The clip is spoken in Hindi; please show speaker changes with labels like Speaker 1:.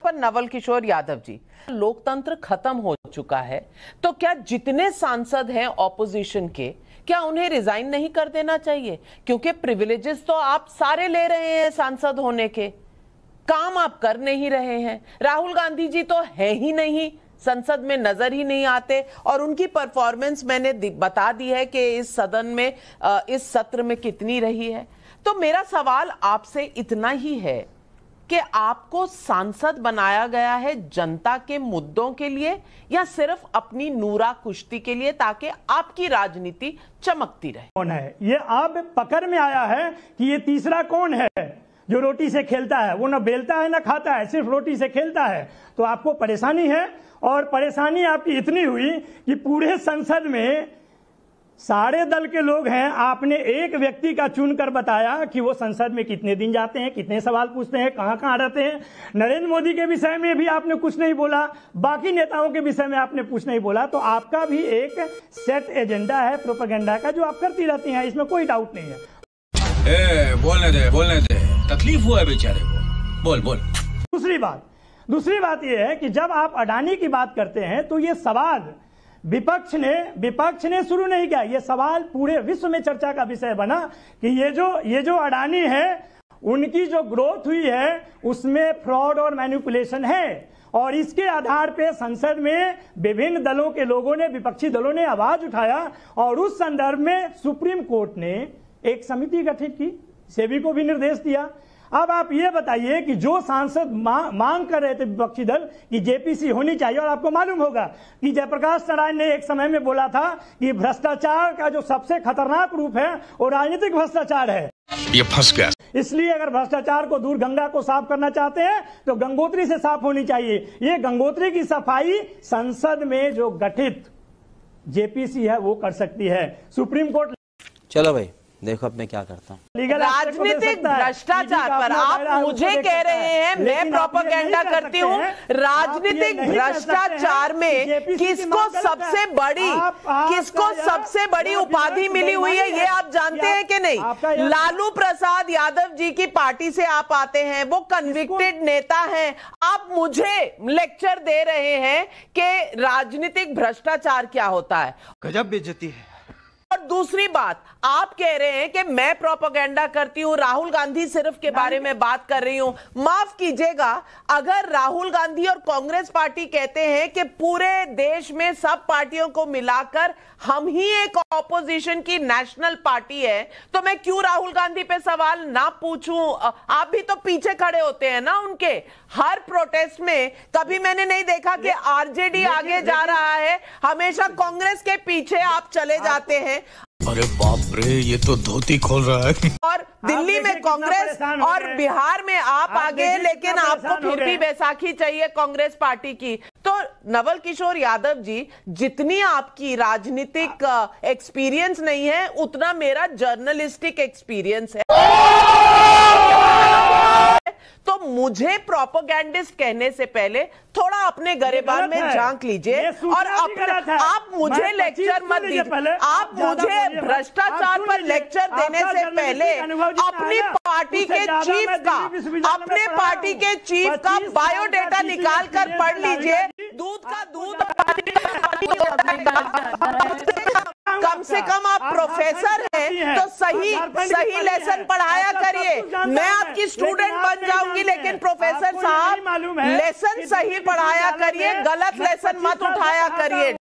Speaker 1: पर नवल किशोर यादव जी, लोकतंत्र खत्म हो चुका है, तो क्या जितने सांसद हैं ऑपोजिशन के, क्या उन्हें रिजाइन नहीं कर देना चाहिए? क्योंकि प्रिविलेजेस तो आप सारे ले रहे हैं सांसद होने के, काम आप कर नहीं रहे हैं। राहुल गांधी जी तो है ही नहीं, संसद में नजर ही नहीं आते, और उनकी परफॉर्मेंस मैंने बता दी है कि इस सदन में, इस सत्र में कितनी रही है। तो मेरा सवाल आपसे इतना ही है कि आपको सांसद बनाया गया है जनता के मुद्दों के लिए या सिर्फ अपनी नूरा कुश्ती के लिए, ताकि आपकी राजनीति चमकती रहे?
Speaker 2: कौन है ये? आप पकड़ में आया है कि ये तीसरा कौन है जो रोटी से खेलता है? वो ना बेलता है ना खाता है, सिर्फ रोटी से खेलता है। तो आपको परेशानी है, और परेशानी आपकी इतनी हुई कि पूरे संसद में सारे दल के लोग हैं, आपने एक व्यक्ति का चुनकर बताया कि वो संसद में कितने दिन जाते हैं, कितने सवाल पूछते हैं, कहां कहां रहते हैं। नरेंद्र मोदी के विषय में भी आपने कुछ नहीं बोला, बाकी नेताओं के विषय में आपने कुछ नहीं बोला। तो आपका भी एक सेट एजेंडा है प्रोपेगेंडा का, जो आप करती रहती हैं, इसमें कोई डाउट नहीं है।
Speaker 3: बोलने दे, तकलीफ हुआ है बेचारे को, बोल।
Speaker 2: दूसरी बात यह है कि जब आप अडानी की बात करते हैं तो ये सवाल विपक्ष ने शुरू नहीं किया, ये सवाल पूरे विश्व में चर्चा का विषय बना कि ये जो अडानी है, उनकी जो ग्रोथ हुई है उसमें फ्रॉड और मैनिपुलेशन है। और इसके आधार पे संसद में विभिन्न दलों के लोगों ने, विपक्षी दलों ने आवाज उठाया, और उस संदर्भ में सुप्रीम कोर्ट ने एक समिति गठित की, सेबी को भी निर्देश दिया। अब आप ये बताइए कि जो सांसद मांग कर रहे थे विपक्षी दल कि जेपीसी होनी चाहिए, और आपको मालूम होगा कि जयप्रकाश नारायण ने एक समय में बोला था कि भ्रष्टाचार का जो सबसे खतरनाक रूप है वो राजनीतिक भ्रष्टाचार है,
Speaker 3: ये फंस गया।
Speaker 2: इसलिए अगर भ्रष्टाचार को दूर, गंगा को साफ करना चाहते हैं तो गंगोत्री से साफ होनी चाहिए। ये गंगोत्री की सफाई संसद में जो गठित जेपीसी है वो कर सकती है। सुप्रीम कोर्ट,
Speaker 4: चलो भाई देखो अब मैं क्या करता हूँ।
Speaker 1: राजनीतिक भ्रष्टाचार पर आप मुझे कह रहे हैं मैं प्रोपेगेंडा करती हूँ। राजनीतिक भ्रष्टाचार में किसको सबसे बड़ी उपाधि मिली हुई है ये आप जानते हैं कि नहीं? लालू प्रसाद यादव जी की पार्टी से आप आते हैं, वो कन्विक्टेड नेता हैं। आप मुझे लेक्चर दे रहे हैं कि राजनीतिक भ्रष्टाचार क्या होता है।
Speaker 4: गजब बेइज्जती है।
Speaker 1: और दूसरी बात, आप कह रहे हैं कि मैं प्रोपेगेंडा करती हूं, राहुल गांधी सिर्फ के बारे में बात कर रही हूं। माफ कीजिएगा, अगर राहुल गांधी और कांग्रेस पार्टी कहते हैं कि पूरे देश में सब पार्टियों को मिलाकर हम ही एक ऑपोजिशन की नेशनल पार्टी है, तो मैं क्यों राहुल गांधी पे सवाल ना पूछूं? आप भी तो पीछे खड़े होते हैं ना उनके हर प्रोटेस्ट में। कभी मैंने नहीं देखा कि आरजेडी आगे जा रहा है, हमेशा कांग्रेस के पीछे आप चले जाते हैं।
Speaker 3: अरे बाप रे, ये तो धोती खोल रहा है।
Speaker 1: और दिल्ली में कांग्रेस और बिहार में आप आगे, लेकिन आपको फिर भी बैसाखी चाहिए कांग्रेस पार्टी की। तो नवल किशोर यादव जी, जितनी आपकी राजनीतिक एक्सपीरियंस नहीं है, उतना मेरा जर्नलिस्टिक एक्सपीरियंस है। तो मुझे प्रोपेगेंडिस्ट कहने से पहले थोड़ा अपने गरेबान में झांक लीजिए, और आप मुझे लेक्चर मत दीजिए। आप मुझे भ्रष्टाचार पर लेक्चर देने से पहले अपनी पार्टी के चीफ का बायोडेटा निकाल कर पढ़ लीजिए। दूध का दूध, कम से कम आप प्रोफेसर हैं तो सही लेसन पढ़ाया करिए। मैं आपकी स्टूडेंट बन जाऊंगी, लेकिन प्रोफेसर साहब लेसन सही पढ़ाया करिए, गलत लेसन मत उठाया करिए।